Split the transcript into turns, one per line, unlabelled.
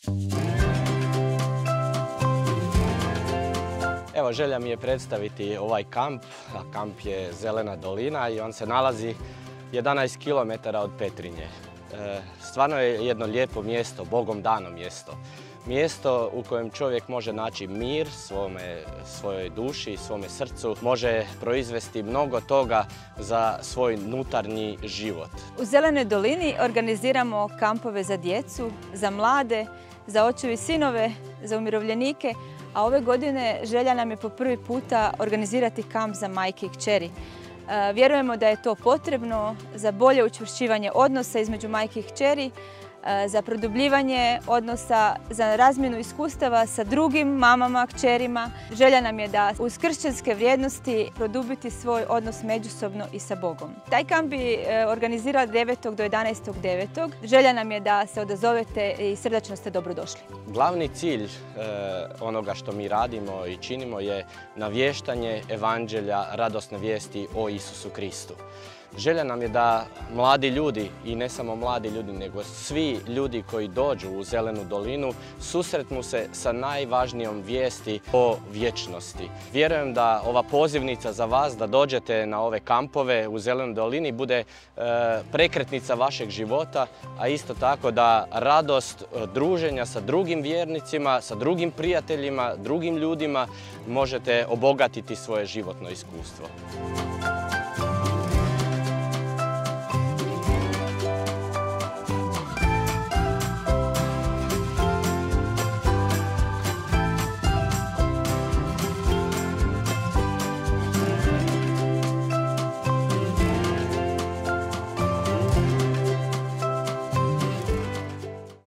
Evo, želja mi je predstaviti ovaj kamp, a kamp je Zelena dolina i on se nalazi 11 km od Petrinje. Stvarno je jedno lijepo mjesto, Bogom dano mjesto. Mjesto u kojem čovjek može naći mir svojoj duši, svome srcu, može proizvesti mnogo toga za svoj unutarnji život.
U Zelenoj dolini organiziramo kampove za djecu, za mlade, za očeve i sinove, za umirovljenike, a ove godine želja nam je po prvi puta organizirati kamp za majke i kćeri. Vjerujemo da je to potrebno za bolje učvršćivanje odnosa između majke i kćeri, za produbljivanje odnosa, za razmjenu iskustava sa drugim mamama, kćerima. Želja nam je da uz kršćanske vrijednosti produbiti svoj odnos međusobno i sa Bogom. Taj kamp bi organizirali 9. do 11.9. Želja nam je da se odazovete i srdačno ste dobrodošli.
Glavni cilj onoga što mi radimo i činimo je navještanje evanđelja, radosne vijesti o Isusu Kristu. Želja nam je da mladi ljudi, i ne samo mladi ljudi, nego svi ljudi koji dođu u Zelenu dolinu susretnu se sa najvažnijom vijesti o vječnosti. Vjerujem da ova pozivnica za vas da dođete na ove kampove u Zelenoj dolini bude prekretnica vašeg života, a isto tako da radost druženja sa drugim vjernicima, sa drugim prijateljima, drugim ljudima možete obogatiti svoje životno iskustvo.